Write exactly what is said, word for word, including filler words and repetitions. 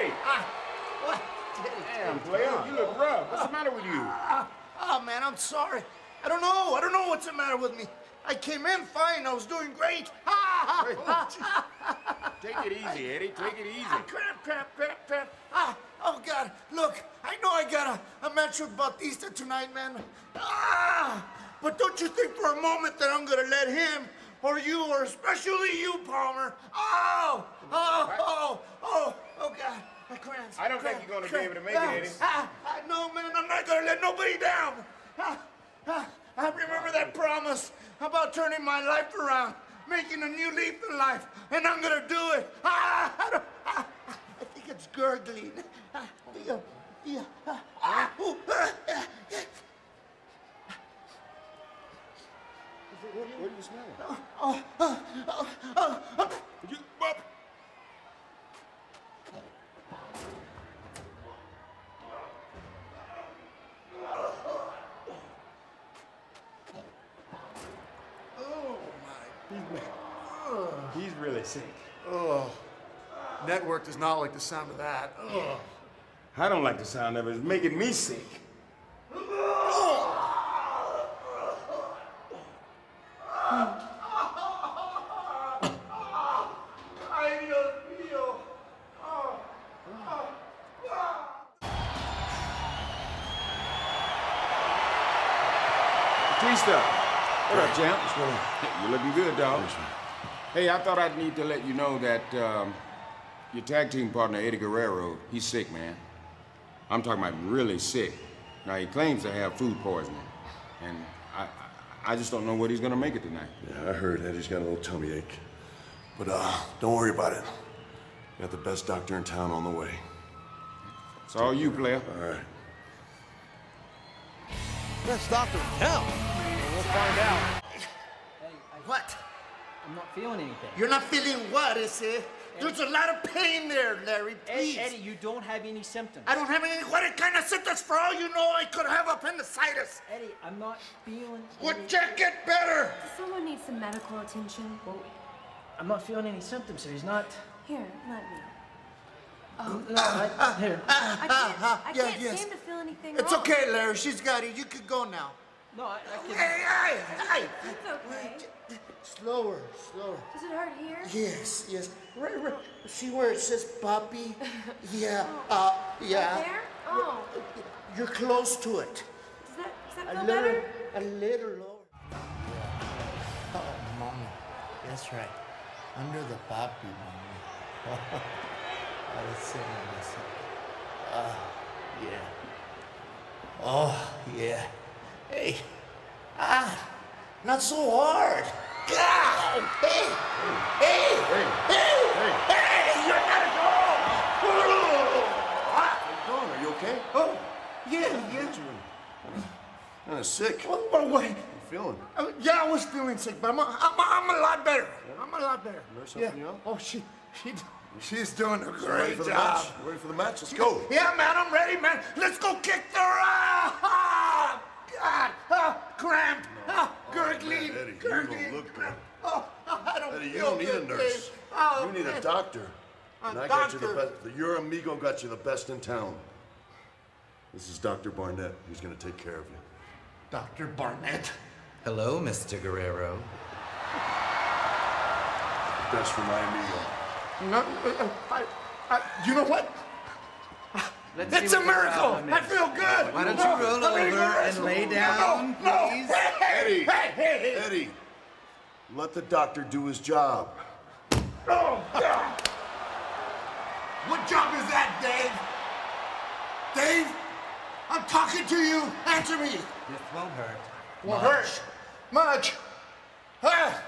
Eddie! Ah, what? Damn, player, you look rough. What's the matter with you? Ah, oh, man, I'm sorry. I don't know. I don't know what's the matter with me. I came in fine. I was doing great. Ah, Hey, ah, oh, ah, ah, Take it easy, Eddie. Take it easy. ah, cramp, cramp, cramp, cramp. Ah, oh, God. Look, I know I got a, a match with Bautista tonight, man. Ah, but don't you think for a moment that I'm going to let him or you, or especially you, Palmer. Oh, oh, oh, oh, oh, God. My cramps. I don't cramp, think you're going to cramp. be able to make it, Eddie. Ah, ah, no, man, I'm not going to let nobody down. Ah, ah, I remember that promise about turning my life around, making a new leaf in life, and I'm going to do it. Ah, I, don't, ah, I think it's gurgling. Ah, yeah, yeah, ah, ah, ooh, ah, ah, yeah. What, what do you smell? Oh, oh, oh, oh, oh, oh. You, up. Oh, my. He's really sick. Oh, network does not like the sound of that. Oh. I don't like the sound of it. It's making me sick. Batista. What up, champ? What's going on? You're looking good, dog. Thanks, man. Hey, I thought I'd need to let you know that um, your tag team partner, Eddie Guerrero, he's sick, man. I'm talking about really sick. Now, he claims to have food poisoning, and I, I, I just don't know what he's gonna make it tonight. Yeah, I heard Eddie's got a little tummy ache. But uh, don't worry about it. Got the best doctor in town on the way. It's all you, player. All right. Best doctor in town. We'll find out. Hey, I, What? I'm not feeling anything. You're not feeling what, is it? There's a lot of pain there, Larry, please. Eddie, Eddie, you don't have any symptoms. I don't have any, what kind of symptoms? For all you know, I could have appendicitis. Eddie, I'm not feeling Would any... you get better? Does someone need some medical attention? Well, I'm not feeling any symptoms, so he's not... Here, let me. Oh, no, I, here. I can't, I yeah, can't yes. seem to feel anything It's wrong. okay, Larry. She's got it. You could go now. No, I, I can... Hey, hey, hey! It's okay. Slower, slower. Does it hurt here? Yes, yes. Right, right. See where it says puppy? Yeah, uh, yeah. Right there? Oh. You're close to it. Does that, does that A feel little, better? a little lower. Oh, mommy. That's right. Under the puppy, mommy. Oh, let's sit on this. Ah, yeah. Oh, yeah. Hey. Ah, not so hard. God! Hey! Hey! Hey! Hey! Hey! You gotta go! How you doing? Are you okay? Oh, yeah, yeah. Kind of sick. What, what, what? How you feeling? Uh, yeah, I was feeling sick, but I'm, a, I'm, a, I'm a lot better. I'm a lot better. Nurse Yeah. helping you out? Oh, she, she, she's doing a Ready great for the job. match? Ready for the match? Let's go. Yeah, man, I'm ready, man. Let's go kick the ass. Ah, God, ah, cramp, ah, gurgling, man, Eddie, you gurgling. don't look good. Oh, I don't Eddie, you feel don't need a good, nurse. Dave. Oh, You need man. a doctor. A And I got you the doctor. best. Your amigo got you the best in town. This is Doctor Barnett. He's going to take care of you. Doctor Barnett. Hello, Mister Guerrero. Best for my amigo. No, uh, I, I, you know what? Let's It's see a what the miracle. problem I is. feel good. Why don't you No, roll I mean, over and lay down, no, no. please? Hey, hey, Eddie. hey, hey, hey. Eddie, let the doctor do his job. Oh, God. What job is that, Dave? Dave, I'm talking to you. Answer me. This won't hurt. Won't hurt. Much. Ah.